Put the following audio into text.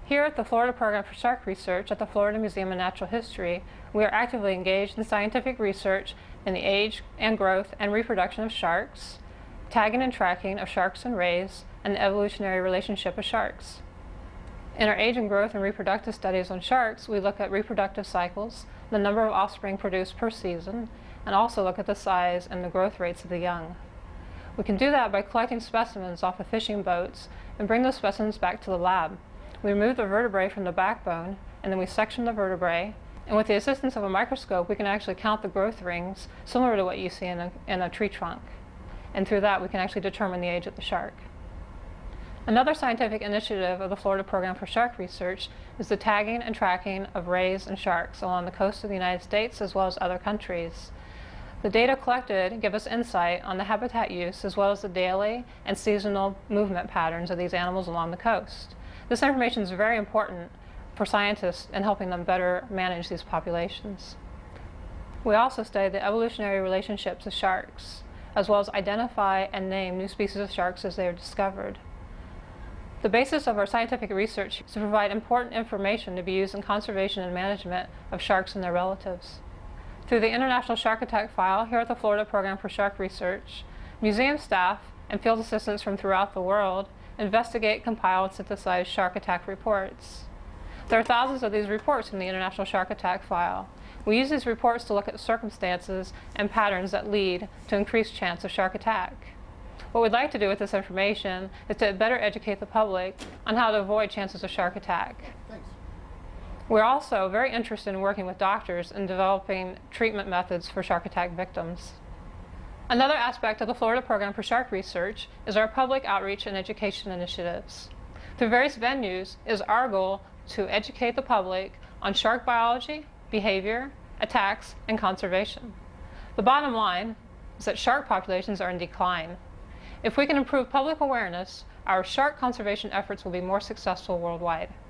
Here at the Florida Program for Shark Research at the Florida Museum of Natural History, we are actively engaged in scientific research in the age and growth and reproduction of sharks, tagging and tracking of sharks and rays, and the evolutionary relationship of sharks. In our age and growth and reproductive studies on sharks, we look at reproductive cycles, the number of offspring produced per season, and also look at the size and the growth rates of the young. We can do that by collecting specimens off of fishing boats and bring those specimens back to the lab. We remove the vertebrae from the backbone, and then we section the vertebrae, and with the assistance of a microscope we can actually count the growth rings, similar to what you see in a tree trunk. And through that we can actually determine the age of the shark. Another scientific initiative of the Florida Program for Shark Research is the tagging and tracking of rays and sharks along the coast of the United States as well as other countries. The data collected give us insight on the habitat use as well as the daily and seasonal movement patterns of these animals along the coast. This information is very important for scientists in helping them better manage these populations. We also study the evolutionary relationships of sharks, as well as identify and name new species of sharks as they are discovered. The basis of our scientific research is to provide important information to be used in conservation and management of sharks and their relatives. Through the International Shark Attack File here at the Florida Program for Shark Research, museum staff and field assistants from throughout the world investigate, compile, and synthesize shark attack reports. There are thousands of these reports in the International Shark Attack File. We use these reports to look at circumstances and patterns that lead to increased chance of shark attack. What we'd like to do with this information is to better educate the public on how to avoid chances of shark attack. Thanks. We're also very interested in working with doctors in developing treatment methods for shark attack victims. Another aspect of the Florida Program for Shark Research is our public outreach and education initiatives. Through various venues, it is our goal to educate the public on shark biology, behavior, attacks, and conservation. The bottom line is that shark populations are in decline. If we can improve public awareness, our shark conservation efforts will be more successful worldwide.